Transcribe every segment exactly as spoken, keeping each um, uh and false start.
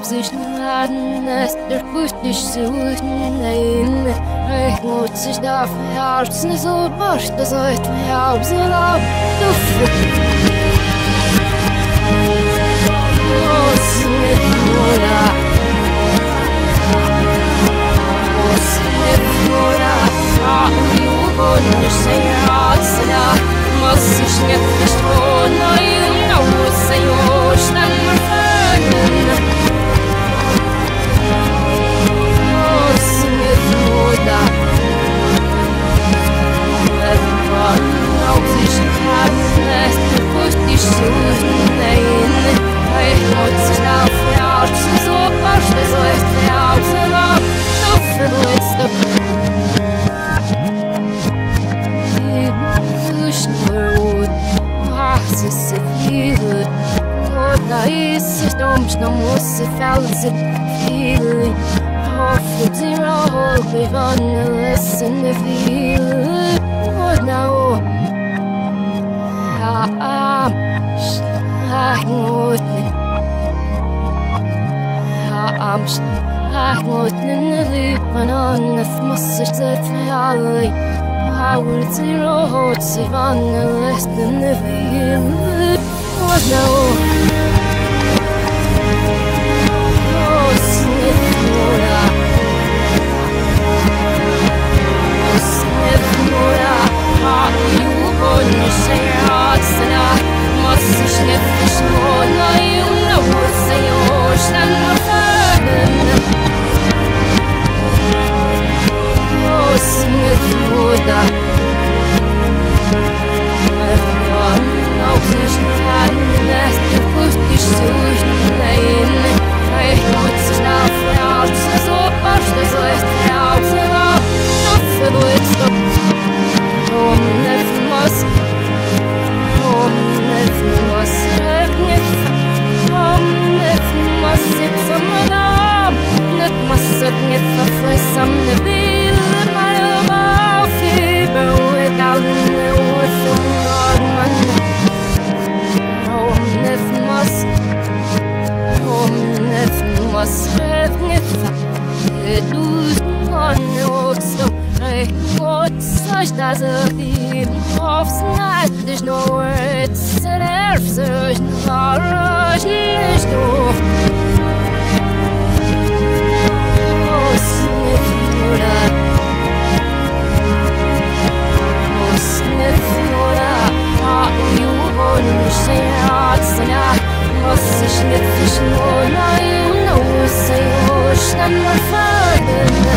sich laden, es der Pustisch zu nein. Ich muss sich da verherzen, so was, das heute verherzen, so laut, du Was mit Mora Was mit Mora Ah, du wolltest sein Herz, da muss ich nicht verstehen, nein, da muss ich auch schnell mal fragen. Was mit Mora Everyone knows ich kann es, du musst dich suchen, nein. Ich muss sich auf die Herzen so waschen, so ist die Herzen lang, so verletzt. Die Duschen was ist so viel? Und da ist es dumm, da muss es felsen viel. Hoffe, sie rollt mich an, listen viel. Und na oh, ja, ah, ich muss I'm I want to live on the message that I I will zero hearts if I'm less than the feel. What now? Oh, sniff Mora. Oh, sniff Mora. Ah, you wouldn't say hearts and I must sniff this morning. You know what's the ocean and my Oh, Smith Mora Everyone knows ich kann es, du musst dich suchen, nein. Ich muss dich auf die Herzen, so wasch, das ist die Herzen, so verletzt. Oh, neffen muss, oh, neffen muss, neffen Oh, neffen muss, ich von mir Net masset net verfressam ne vil my love fever without no from God man Oh nef mas Oh nef mas net du on so I got such as a deep of night there's no words there there's no rush there's no Muss ich nicht fischen, oh nein, oh, sei oh, stand mal fahren.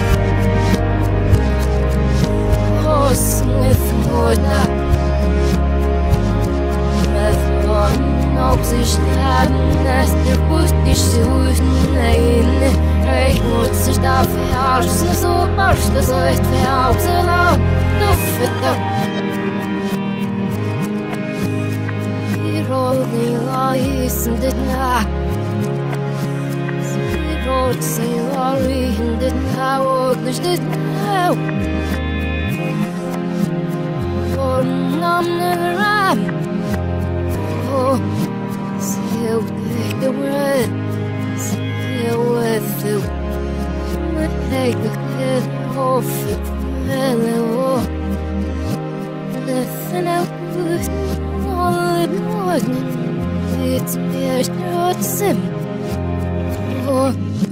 Oh, Smith, Mora. Mit Gott, ob sich laden, es der Bus dich suchen, nein. Ich muss sich da verherrschen, so barsch, das euch verherrschen, laut, du Fitter. The lies and did not She wrote say Laurie and didn't how English didn't know For none never ran Oh, still take the word Still with you Take the kid off it Hello Nothing out with all it was It's just trotzdem. Oh.